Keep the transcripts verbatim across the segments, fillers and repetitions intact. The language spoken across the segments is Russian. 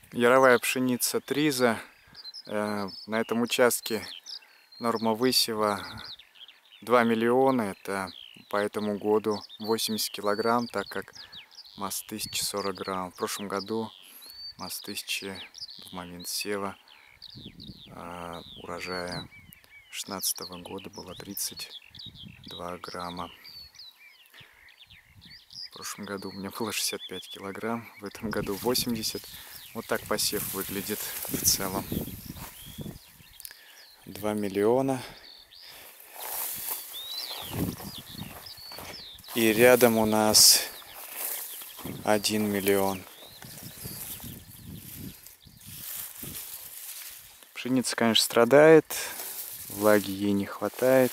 Яровая пшеница Триза. На этом участке норма высева два миллиона. Это по этому году восемьдесят килограмм, так как масса тысяча сорок грамм. В прошлом году масса тысячи в момент сева а урожая шестнадцатого года было тридцать два грамма. В прошлом году у меня было шестьдесят пять килограмм, в этом году восемьдесят. Вот так посев выглядит в целом. два миллиона. И рядом у нас один миллион. Пшеница, конечно, страдает, влаги ей не хватает.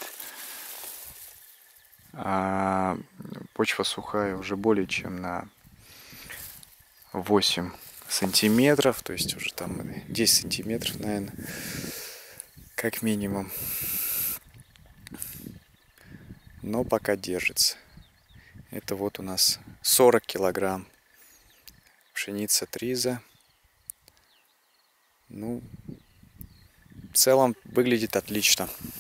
А почва сухая уже более чем на восемь сантиметров, то есть уже там десять сантиметров, наверное, как минимум. Но пока держится. Это вот у нас сорок килограмм пшеница Триза. Ну, в целом выглядит отлично.